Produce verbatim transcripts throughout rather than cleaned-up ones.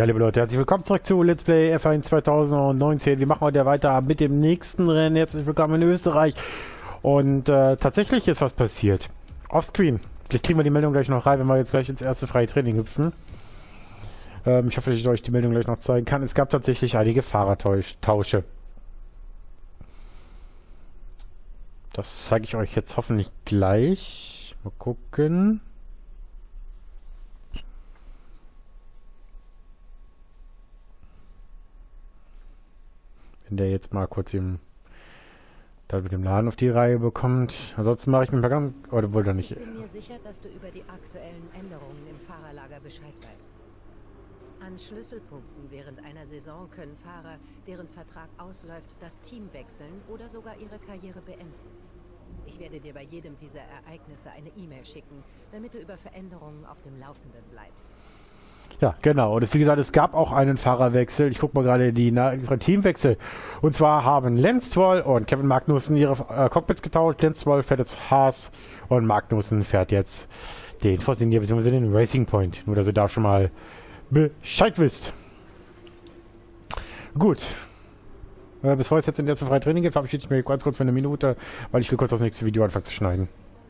Ja, liebe Leute, herzlich willkommen zurück zu Let's Play F eins zweitausendneunzehn. Wir machen heute weiter mit dem nächsten Rennen. Herzlich willkommen in Österreich. Und äh, tatsächlich ist was passiert. Offscreen. Vielleicht kriegen wir die Meldung gleich noch rein, wenn wir jetzt gleich ins erste freie Training hüpfen. Ähm, ich hoffe, dass ich euch die Meldung gleich noch zeigen kann. Es gab tatsächlich einige Fahrertausche. Das zeige ich euch jetzt hoffentlich gleich. Mal gucken. Wenn der jetzt mal kurz im, da mit dem Laden auf die Reihe bekommt. Ansonsten mache ich mir mal ganz... Oder wollte er nicht... Ich bin mir sicher, dass du über die aktuellen Änderungen im Fahrerlager Bescheid weißt. An Schlüsselpunkten während einer Saison können Fahrer, deren Vertrag ausläuft, das Team wechseln oder sogar ihre Karriere beenden. Ich werde dir bei jedem dieser Ereignisse eine E-Mail schicken, damit du über Veränderungen auf dem Laufenden bleibst. Ja, genau. Und es, wie gesagt, es gab auch einen Fahrerwechsel. Ich gucke mal gerade die unsere Teamwechsel. Und zwar haben Lance Stroll und Kevin Magnussen ihre äh, Cockpits getauscht. Lance Stroll fährt jetzt Haas und Magnussen fährt jetzt den Forcinier bzw. den Racing Point. Nur, dass ihr da schon mal Bescheid wisst. Gut. Äh, bevor es jetzt in der erste freie Training geht, verabschiede ich mich ganz kurz für eine Minute, weil ich will kurz das nächste Video anfangen zu schneiden.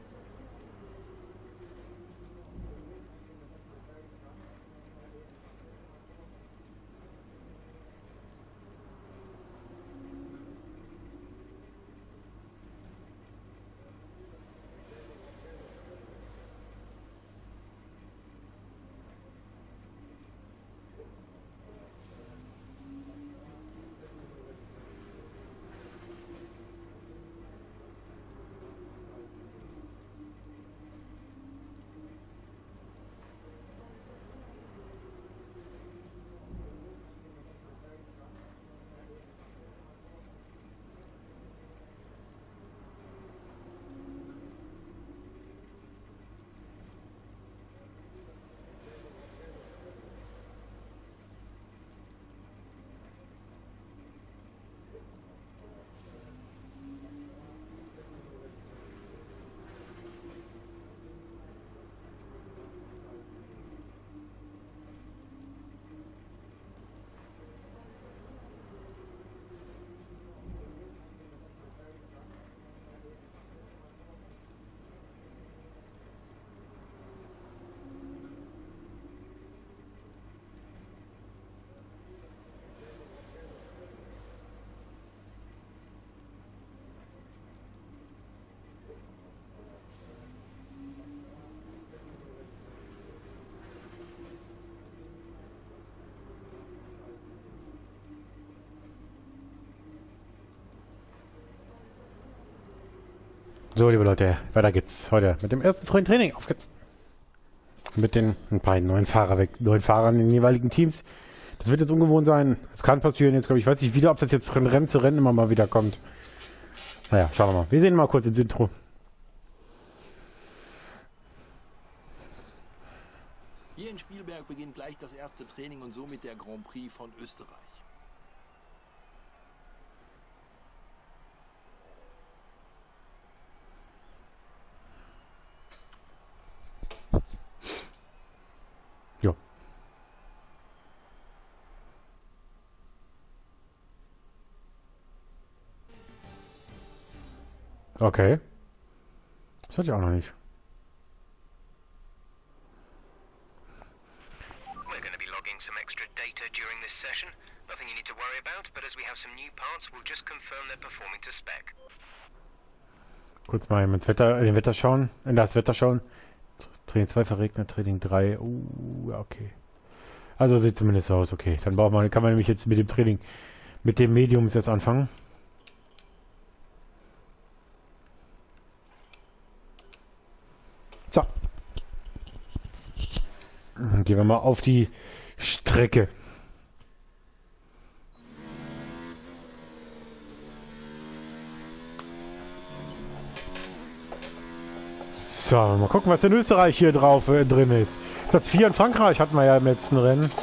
So, liebe Leute, weiter geht's heute mit dem ersten freien Training. Auf geht's. Mit den beiden neuen Fahrer weg, neuen Fahrern in den jeweiligen Teams. Das wird jetzt ungewohnt sein. Es kann passieren jetzt, glaube ich. Ich weiß nicht wieder, ob das jetzt von Rennen zu Rennen immer mal wieder kommt. Naja, schauen wir mal. Wir sehen mal kurz ins Intro. Hier in Spielberg beginnt gleich das erste Training und somit der Grand Prix von Österreich. Jo. Okay. Das hatte ich auch noch nicht. We're going to be logging some extra data during this session. Nothing you need to worry about, but as we have some new parts, we'll just confirm they're performing to spec. Kurz mal ins Wetter, in den Wetter schauen, in das Wetter schauen. Training zwei verregnet, Training drei. Uh, okay. Also sieht zumindest so aus, okay. Dann braucht man, kann man nämlich jetzt mit dem Training, mit dem Mediums jetzt anfangen. So. Dann gehen wir mal auf die Strecke. So, mal gucken, was in Österreich hier drauf äh, drin ist. Platz vier in Frankreich hatten wir ja im letzten Rennen.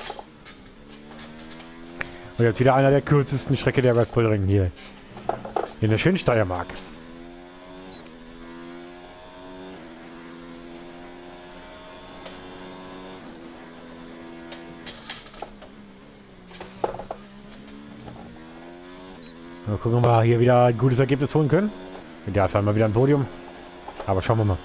Und jetzt wieder einer der kürzesten Strecke der Red Bull Ring hier. In der schönen Steiermark. Mal gucken, ob wir hier wieder ein gutes Ergebnis holen können. Idealfall mal wieder ein Podium. Aber schauen wir mal.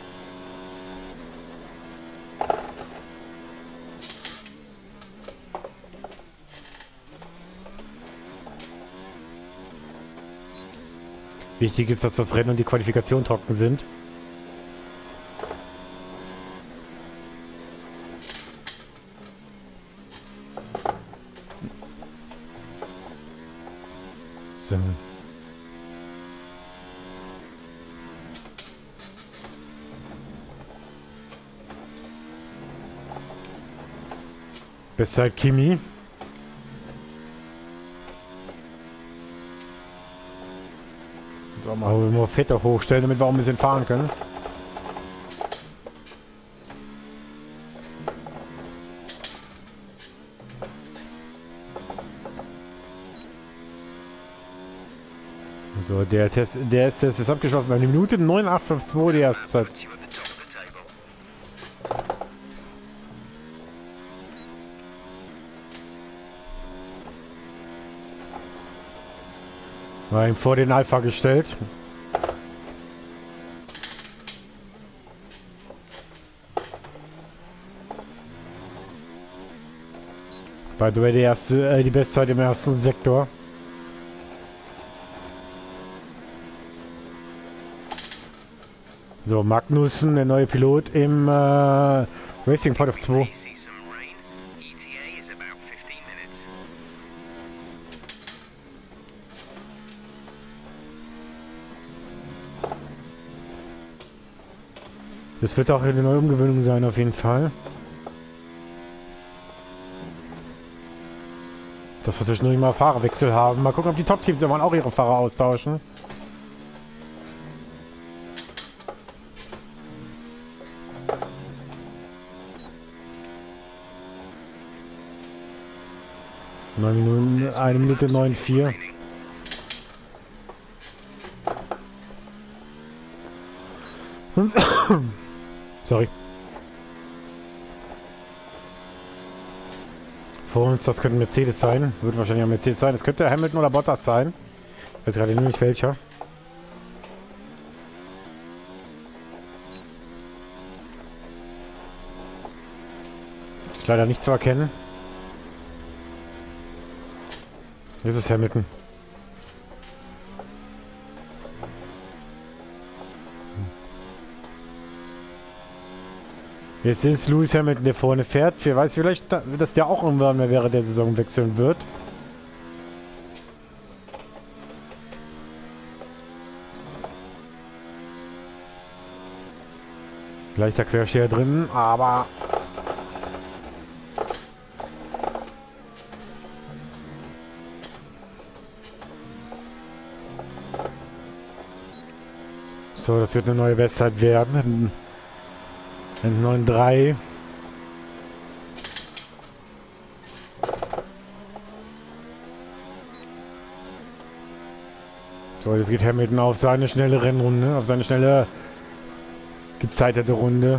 Wichtig ist, dass das Rennen und die Qualifikation trocken sind. So. Bestzeit Kimi. So, mal nur Fette hochstellen, damit wir auch ein bisschen fahren können. So, der Test, der ist, Test ist abgeschlossen. Eine Minute neun acht fünf zwei die erste Zeit. War ihm vor den Alpha gestellt. By the way, die erste, äh, die Bestzeit im ersten Sektor. So, Magnussen, der neue Pilot im äh, Racing Point of zwei. Das wird auch eine neue Umgewöhnung sein, auf jeden Fall. Dass wir zwischendurch mal Fahrerwechsel haben. Mal gucken, ob die Top-Teams irgendwann auch ihre Fahrer austauschen. neun Minuten, eine Minute neun vier. Sorry. Vor uns, das könnte Mercedes sein. Wird wahrscheinlich auch Mercedes sein. Es könnte Hamilton oder Bottas sein. Ich weiß gerade nur nicht welcher. Ist leider nicht zu erkennen. Das ist Hamilton. Jetzt ist Lewis Hamilton, der vorne fährt. Wer weiß vielleicht, dass der auch irgendwann mehr während der Saison wechseln wird. Leichter Quersteher drin, aber... So, das wird eine neue Bestzeit werden. neun drei. So, jetzt geht Hamilton auf seine schnelle Rennrunde, auf seine schnelle gezeitete Runde.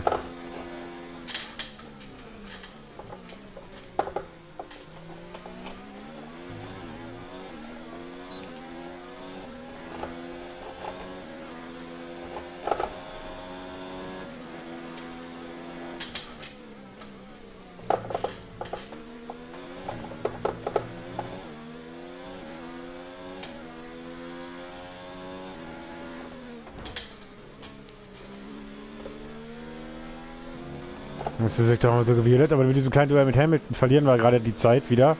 Das ist Sektor so gewählt, aber mit diesem kleinen Duell mit Hamilton verlieren wir gerade die Zeit wieder.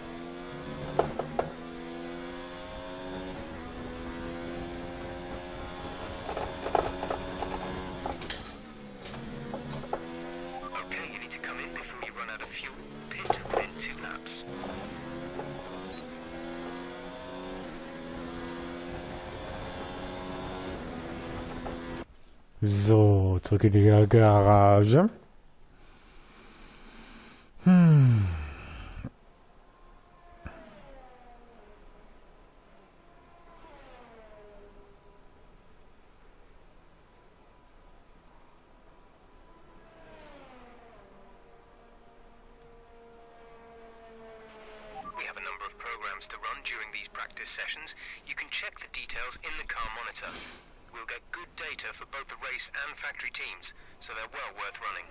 So, zurück in die Garage. Hm. laps to run during these practice sessions, you can check the details in the car monitor. We'll get good data for both the race and factory teams, so they're well worth running.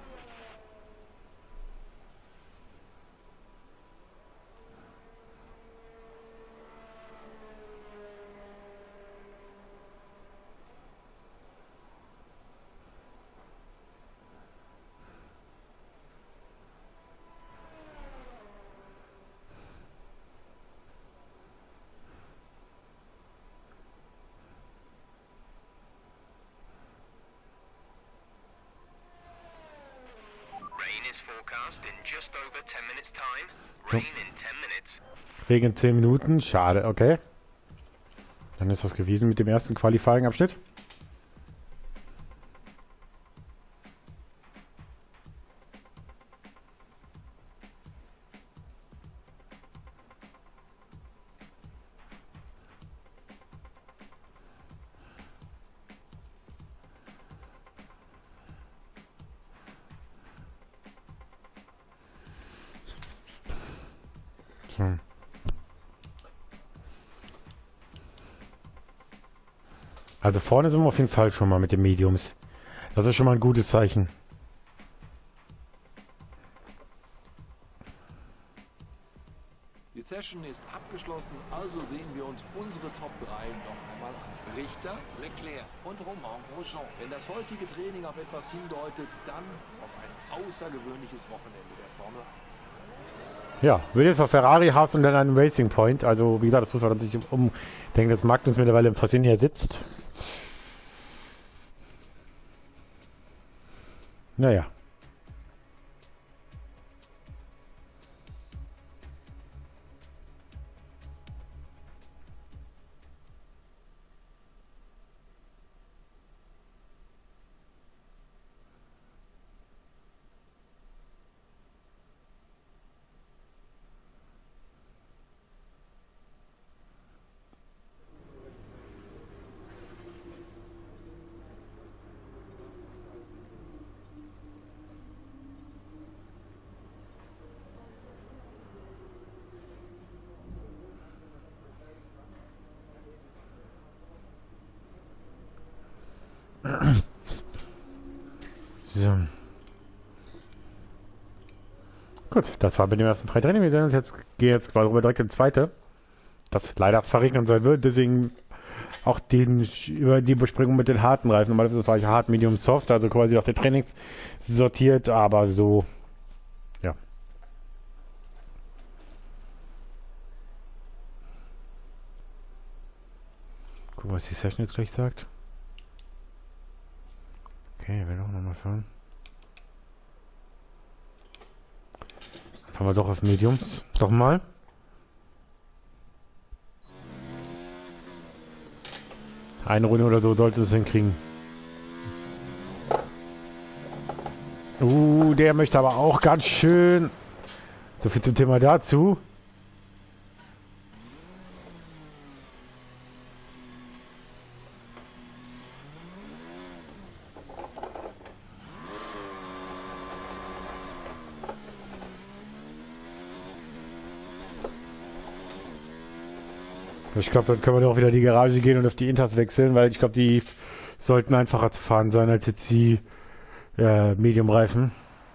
Forecast in just over ten minutes time. Rain in ten minutes. Regen in zehn Minuten. Schade, okay. Dann ist das gewesen mit dem ersten Qualifying-Abschnitt. Hm. Also vorne sind wir auf jeden Fall schon mal mit den Mediums. Das ist schon mal ein gutes Zeichen. Die Session ist abgeschlossen, also sehen wir uns unsere Top drei noch einmal an. Richter, Leclerc und Romain Grosjean. Wenn das heutige Training auf etwas hindeutet, dann auf ein außergewöhnliches Wochenende der Formel eins. Ja, wird jetzt mal Ferrari, Haas und dann einen Racing Point. Also, wie gesagt, das muss man sich umdenken, dass Magnus mittlerweile im Versehen hier sitzt. Naja. So. Gut, das war mit dem ersten Freitraining. Wir sehen uns jetzt, gehen jetzt quasi rüber direkt ins zweite. Das leider verregnen sein wird, deswegen auch den, über die Besprechung mit den harten Reifen. Normalerweise war ich hart, medium, soft, also quasi nach den Trainings sortiert, aber so, ja. Gucken, was die Session jetzt gleich sagt. Okay, wir werden auch nochmal fahren. Fahren wir doch auf Mediums. Doch mal. Eine Runde oder so sollte es hinkriegen. Uh, der möchte aber auch ganz schön. So viel zum Thema dazu. Ich glaube, dann können wir doch wieder in die Garage gehen und auf die Inters wechseln, weil ich glaube, die sollten einfacher zu fahren sein als jetzt die äh, Medium-Reifen.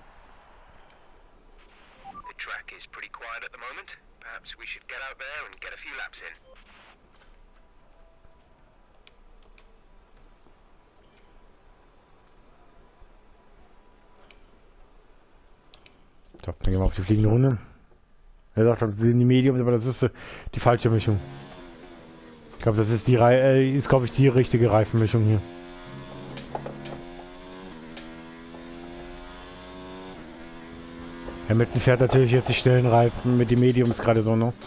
So, dann gehen wir auf die fliegende Runde. Er sagt, das sind die Mediums, aber das ist äh, die falsche Mischung. Ich glaube, das ist die Re äh, ist, glaube ich, die richtige Reifenmischung hier. Hamilton fährt natürlich jetzt die schnellen Reifen mit den Mediums gerade so, ne?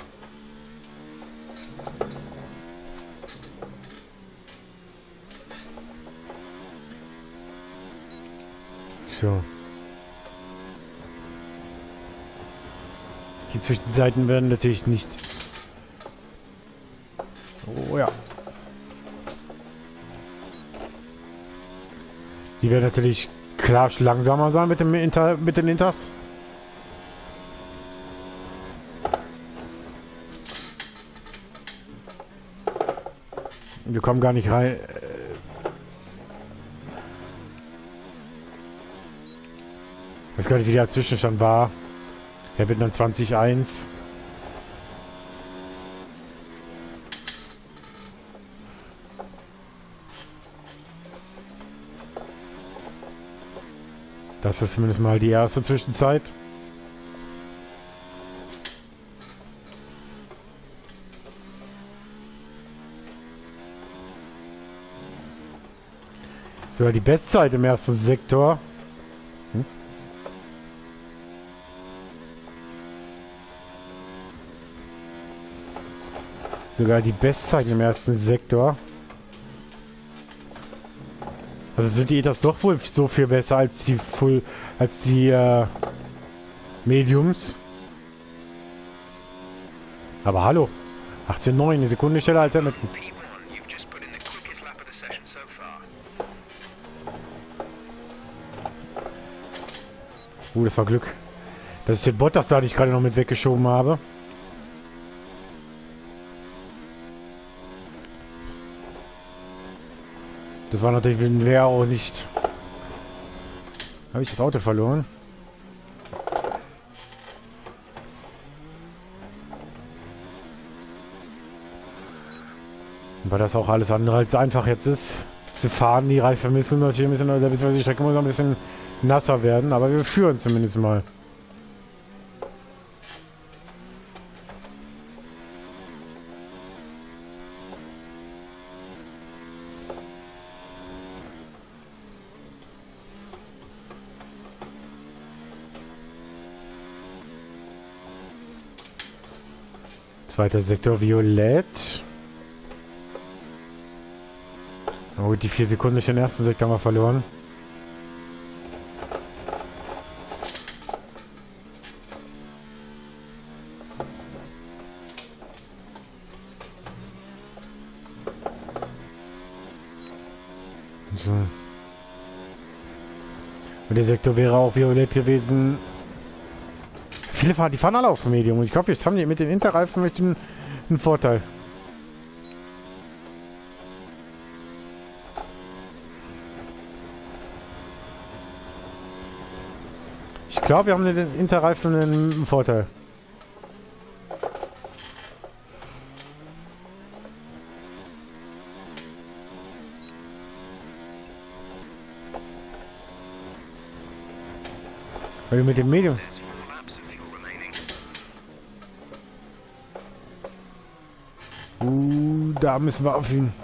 So. Die Zwischenseiten werden natürlich nicht... Oh ja. Die werden natürlich klar langsamer sein mit dem Inter mit den Inters. Wir kommen gar nicht rein. Ich weiß gar nicht, wie der Zwischenstand war. Er wird dann zwanzig eins. Das ist zumindest mal die erste Zwischenzeit. Sogar die Bestzeit im ersten Sektor. Hm? Sogar die Bestzeit im ersten Sektor. Also sind die das doch wohl so viel besser als die Full, als die äh, Mediums. Aber hallo, achtzehn neun, eine Sekunde schneller als Hamilton. Uh, das war Glück, dass ich den Bottas da nicht gerade noch mit weggeschoben habe. Das war natürlich wäre auch nicht. Habe ich das Auto verloren? Weil das auch alles andere als einfach jetzt ist zu fahren. Die Reifen müssen natürlich ein bisschen, oder beziehungsweise die Strecke muss ein bisschen nasser werden, aber wir führen zumindest mal. Zweiter Sektor Violett. Oh, die vier Sekunden durch den ersten Sektor haben wir verloren. So. Und der Sektor wäre auch violett gewesen. Viele fahren, die fahren alle auf Medium. Und ich glaube, jetzt haben die mit den Interreifen einen, einen Vorteil. Ich glaube, wir haben mit den Interreifen einen Vorteil. Weil wir mit dem Medium... Uh, da müssen wir auf ihn.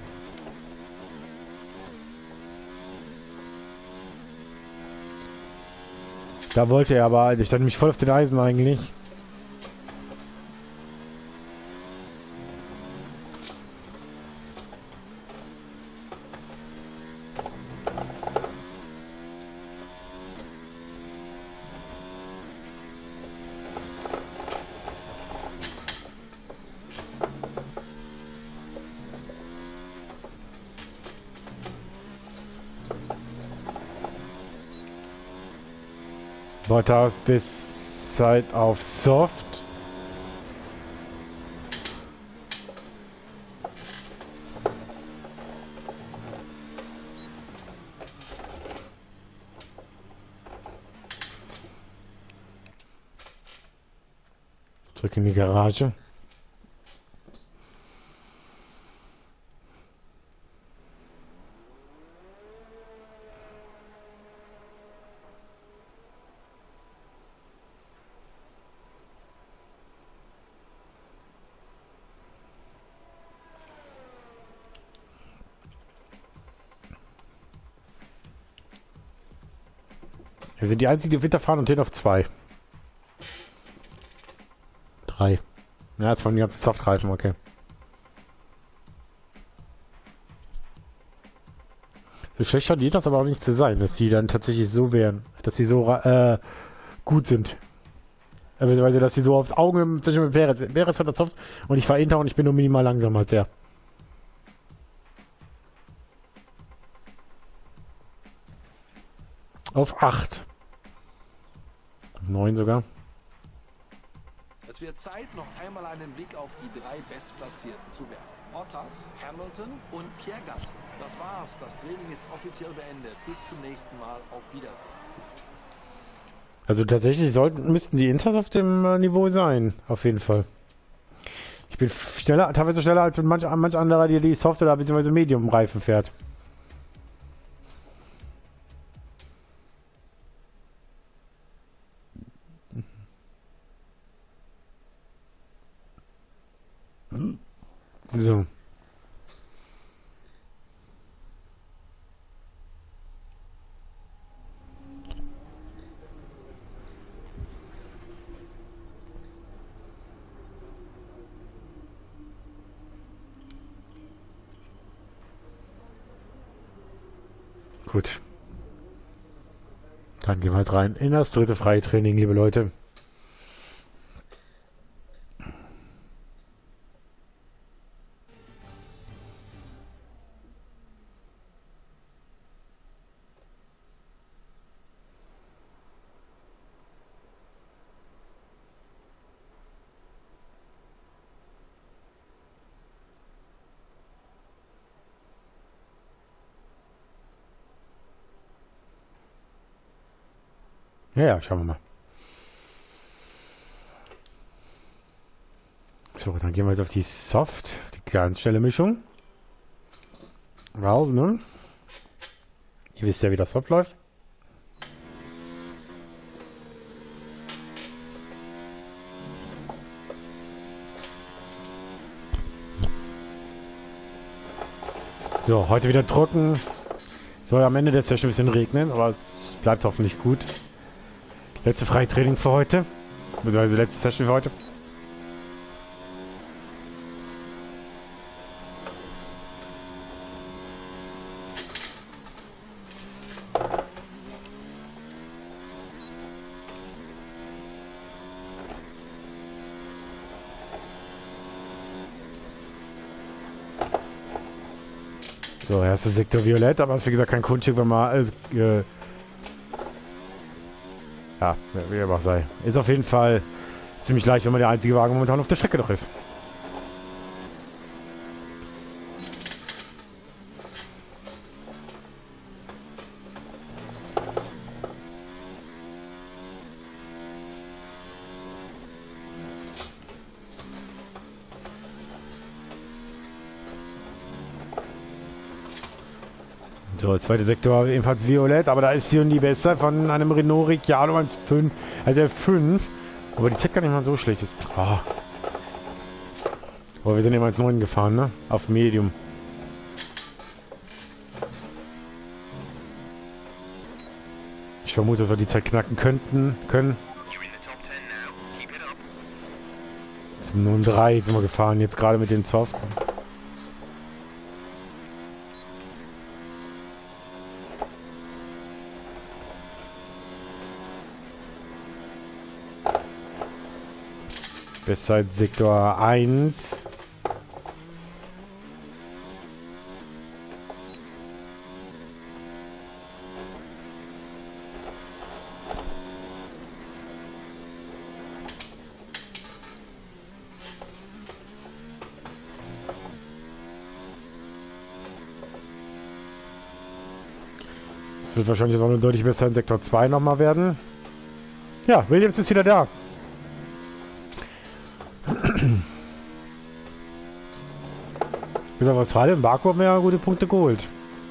Da wollte er aber, ich stand nämlich voll auf den Eisen eigentlich. Bottas bis Zeit auf Soft. Zurück in die Garage. Wir sind die einzigen, die Winter fahren und den auf zwei. Drei. Ja, jetzt von den ganzen Softreifen, okay. So schlecht scheint das aber auch nicht zu sein, dass die dann tatsächlich so wären, dass sie so äh, gut sind. Beziehungsweise, dass sie so auf Augen zwischen mit Perez. Perez hat das Soft und ich fahre Inter und ich bin nur minimal langsamer als er. Auf acht. neun sogar. Es wird Zeit, noch einmal einen Blick auf die drei Bestplatzierten zu werfen. Bottas, Hamilton und Pierre Gasly. Das war's. Das Training ist offiziell beendet. Bis zum nächsten Mal. Auf Wiedersehen. Also tatsächlich sollten, müssten die Inters auf dem äh, Niveau sein. Auf jeden Fall. Ich bin schneller, teilweise schneller als manch, manch anderer, der die Software bzw. Medium-Reifen fährt. So. Gut. Dann gehen wir halt rein in das dritte Freitraining, liebe Leute. Ja, ja, schauen wir mal. So, dann gehen wir jetzt auf die Soft, auf die ganz schnelle Mischung. Well, ne? Ihr wisst ja, wie das Soft läuft. So, heute wieder trocken. Soll am Ende der Session ein bisschen regnen, aber es bleibt hoffentlich gut. Letzte Freitraining für heute. Beziehungsweise letzte Session für heute. So, erster Sektor Violett, aber ist wie gesagt kein Kunststück, wenn man alles, äh, ja, wie immer sei. Ist auf jeden Fall ziemlich leicht, wenn man der einzige Wagen momentan auf der Strecke doch ist. So, der zweite Sektor ebenfalls violett, aber da ist die und die besser von einem Renault Ricciardo eins Komma fünf, also der fünf. Aber die Z gar nicht mal so schlecht ist. Oh. Aber wir sind eben eins Komma neun gefahren, ne? Auf Medium. Ich vermute, dass wir die Zeit knacken könnten, können. Das sind nur drei sind wir gefahren, jetzt gerade mit den Soft. Bestzeit Sektor eins. Das wird wahrscheinlich auch eine deutlich besser in Sektor zwei nochmal werden. Ja, Williams ist wieder da. Bis auf Australien, Baku haben wir ja gute Punkte geholt.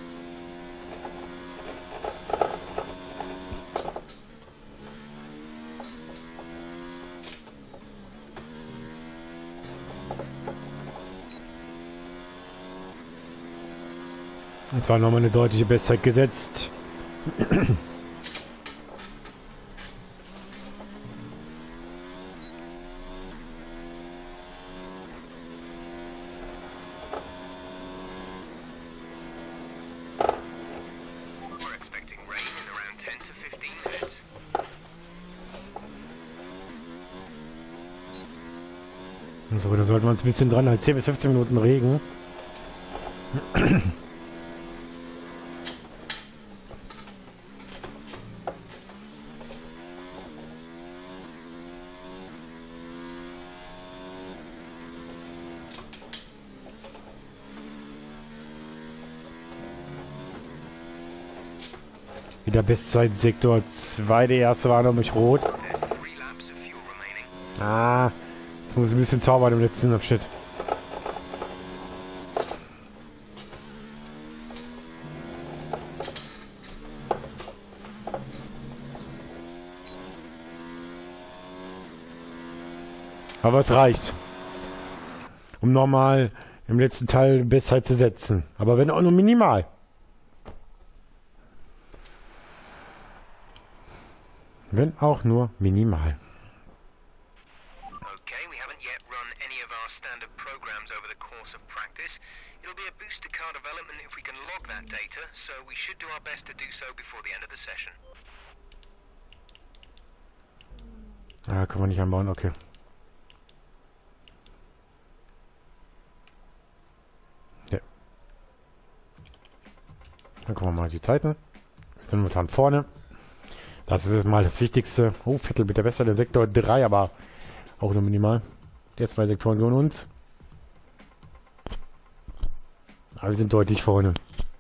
Und zwar nochmal eine deutliche Bestzeit gesetzt. So, da sollten wir uns ein bisschen dran halten. zehn bis fünfzehn Minuten Regen. Wieder Bestzeit-Sektor zwei. Der erste war nämlich rot. There's three laps of fuel remaining. Ah, jetzt muss ich ein bisschen zaubern im letzten Abschnitt. Aber es reicht, um nochmal im letzten Teil Bestzeit zu setzen. Aber wenn auch nur minimal. Wenn auch nur minimal. Okay, we haven't yet run any of our standard programs over the course of practice. It'll be a boost to car development if we can log that data, so we should do our best to do so before the end of the session. Ah, können wir nicht anbauen, okay. Ja. Dann gucken wir mal die Zeiten. Wir sind momentan vorne. Das ist jetzt mal das Wichtigste. Oh, Vettel bitte besser, der Sektor drei, aber auch nur minimal. Der zwei Sektoren gehören uns. Aber wir sind deutlich vorne.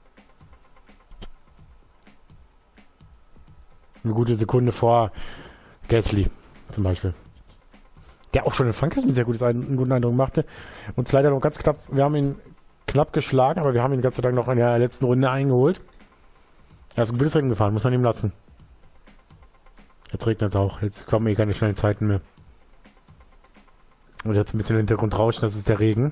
Eine gute Sekunde vor Gasly zum Beispiel. Der auch schon in Frankreich ein sehr gutes einen guten Eindruck machte. Uns leider noch ganz knapp, wir haben ihn knapp geschlagen, aber wir haben ihn Gott sei Dank noch in der letzten Runde eingeholt. Er ist ein gutes Rennen gefahren, muss man ihm lassen. Jetzt regnet es auch. Jetzt kommen eh keine schnellen Zeiten mehr. Und jetzt ein bisschen im Hintergrund rauschen, das ist der Regen.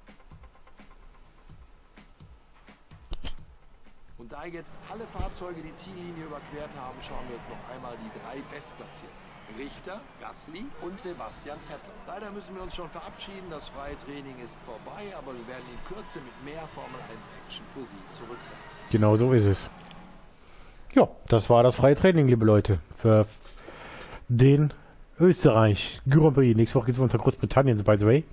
Und da jetzt alle Fahrzeuge die Ziellinie überquert haben, schauen wir uns noch einmal die drei Bestplatzierten. Richter, Gasly und Sebastian Vettel. Leider müssen wir uns schon verabschieden. Das freie Training ist vorbei, aber wir werden in Kürze mit mehr Formel eins Action für Sie zurück sein. Genau so ist es. Ja, das war das freie Training, liebe Leute, für den Österreich Grand Prix. Nächste Woche geht es uns nach Großbritannien, by the way.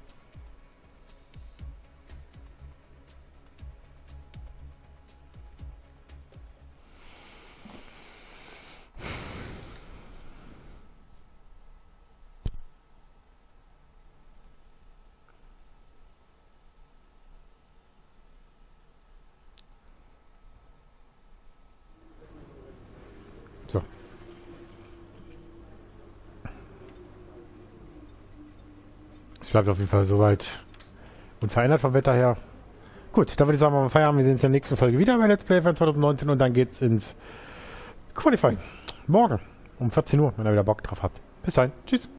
So. Es bleibt auf jeden Fall soweit unverändert vom Wetter her. Gut, dann würde ich sagen, wir feiern. Wir sehen uns in der nächsten Folge wieder bei Let's Play zwanzig neunzehn und dann geht's ins Qualifying. Morgen um vierzehn Uhr, wenn ihr wieder Bock drauf habt. Bis dahin. Tschüss.